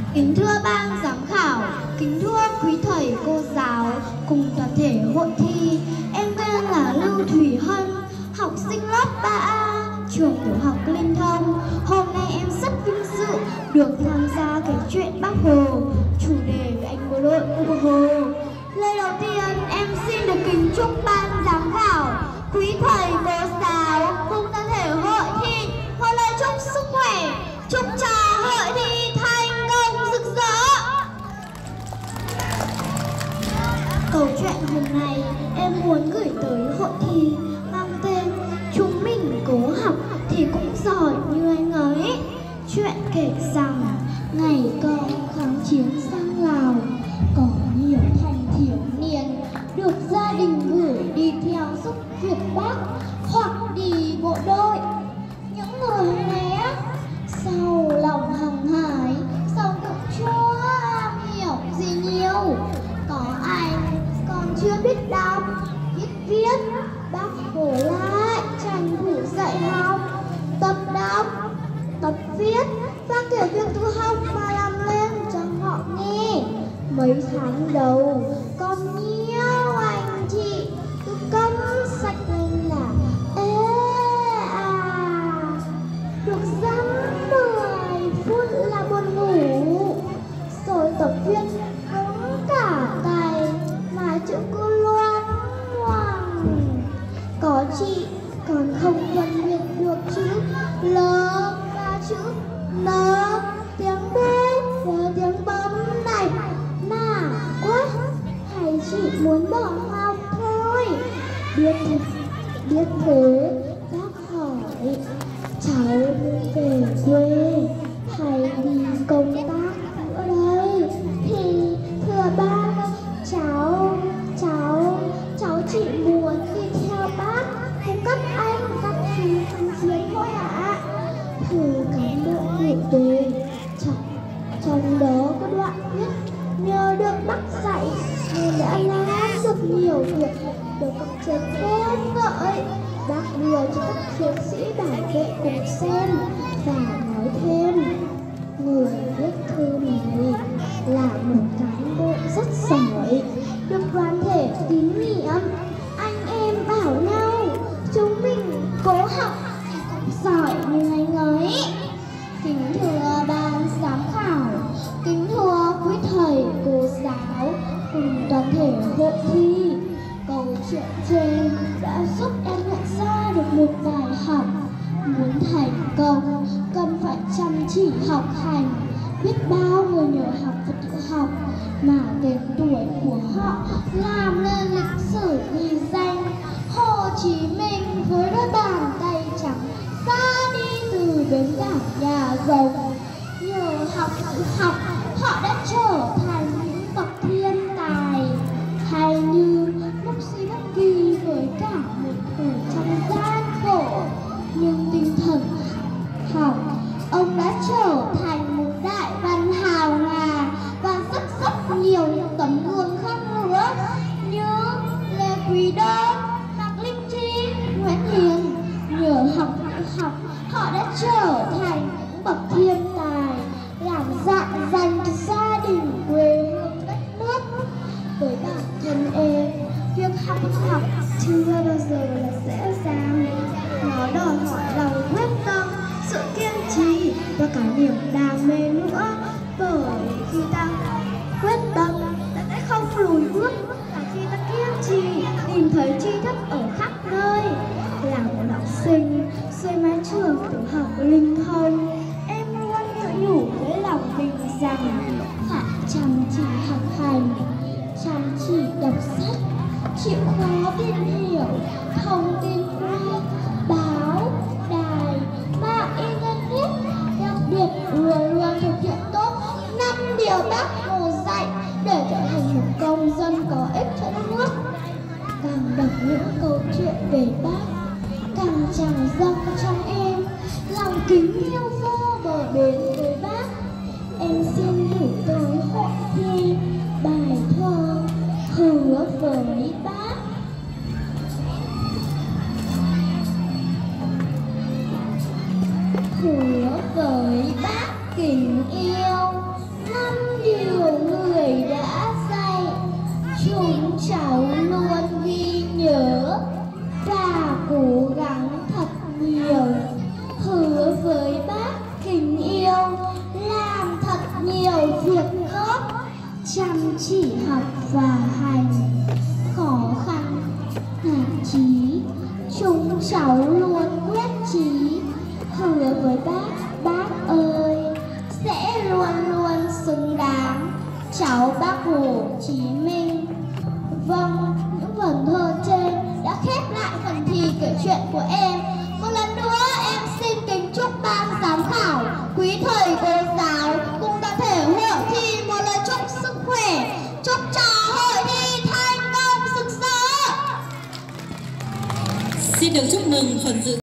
Kính thưa ban giám khảo, kính thưa quý thầy cô giáo cùng toàn thể hội thi, em tên là Lưu Thủy Hân, học sinh lớp 3A, trường tiểu học Linh Thông. Hôm nay em rất vinh dự được tham gia kể chuyện Bác Hồ, chủ đề về anh bộ đội Cụ Hồ. Lời đầu tiên em xin được kính chúc ban giám khảo, quý thầy cô giáo cùng toàn thể hội thi một lời chúc sức khỏe, chúc cho hội thi thành công rực rỡ. Câu chuyện hôm nay em muốn gửi tới hội thi mang tên Chúng mình cố học thì cũng giỏi như anh ấy. Chuyện kể rằng ngày con kháng chiến sang Lào, có nhiều thanh thiếu niên được gia đình gửi đi theo giúp Việt Bắc hoặc đi bộ đội. Những người này sau lòng hăng hái, sau cũng chưa am hiểu gì nhiều. Có ai còn chưa biết đọc, biết viết, Bác Hồ lại tranh thủ dạy học, tập đọc, tập viết và kể việc tự học mà làm lên cho họ nghe. Mấy tháng đầu còn nhiều anh chị cứ cắm sách lên là ê à, được dăm 10 phút là buồn ngủ, rồi tập viết cũng cả tay mà chữ cứ loan ngoằng. Có chị còn không phân biệt được chữ L và chữ N, tiếng B và tiếng bấm này mà quá, hay chị muốn bỏ học thôi. Biết thế bác hỏi cháu về quê hay đi công tác nữa đây? Thì thưa bác, cháu chỉ muốn đi theo bác cùng các anh các chú kháng chiến thôi ạ. Thư cán bộ gửi về, trong đó có đoạn viết nhờ được bác dạy nên đã làm được nhiều việc được các trên khen ngợi. Bác đưa cho các chiến sĩ bảo vệ cùng xem và nói thêm, người viết thư này là một cán bộ rất giỏi, được đoàn thể tín nhiệm. Anh em bảo nhau chúng mình cố học thì cũng giỏi như anh ấy. Kính thưa ban giám khảo, kính thưa quý thầy cô giáo cùng toàn thể hội thi, câu chuyện trên đã giúp em nhận ra được một bài học: muốn thành công cần phải chăm chỉ học hành. Biết bao người nhờ học và tự học mà tên tuổi của họ làm nên lịch sử ghi danh. Hồ Chí Minh với đôi bàn tay trắng ra đi từ bến cảng nhà rồng. Nhờ học tự học, họ đã trở thành những bậc thiên tài. Hay như Mục Sĩ Bất Kỳ với cả một thời trong gian khổ, nhưng tinh thần học, ông đã trở thành một đại văn hào hà và rất nhiều những tấm gương khác nữa như Lê Quý Đôn, Mạc Linh Chi, Nguyễn Hiền. Nhờ học tự học, họ đã trở thành những bậc thiên tài, làm dạng dành cho gia đình, quê hương, đất nước. Với bản thân em, việc học chưa bao giờ là dễ dàng. Nó đòi hỏi lòng quyết tâm, sự kiên trì và cả niềm đam mê nữa. Bởi khi ta quyết tâm, ta sẽ không lùi bước. Và khi ta kiên trì, tìm thấy tri thức ở khắp nơi. Là một học sinh dưới mái trường tiểu học Linh Thông, em luôn tự nhủ với lòng mình rằng phải chăm chỉ học hành, chăm chỉ đọc sách, chịu khó tìm hiểu thông tin qua báo, đài, mạng internet. Đặc biệt luôn thực hiện tốt 5 điều Bác Hồ dạy để trở thành một công dân có ích cho đất nước. Càng đọc những câu chuyện về Bác, càng tràn dâng trong em lòng kính yêu vô bờ bến với Bác. Em xin gửi tới hội thi bài thơ Hứa với Bác. Hứa với Bác tình yêu chỉ học và hành, khó khăn hạn chí, chúng cháu luôn quyết chí, hứa với bác ơi, sẽ luôn luôn xứng đáng, cháu Bác Hồ Chí Minh. Vâng, những vần thơ trên đã khép lại phần thi kể chuyện của em. Một lần nữa em xin kính chúc ban giám khảo, quý thầy cô giáo cùng toàn thể hội thi một lời chúc sức khỏe, chúc cho hội thi thành công rực rỡ. Xin được chúc mừng phần dự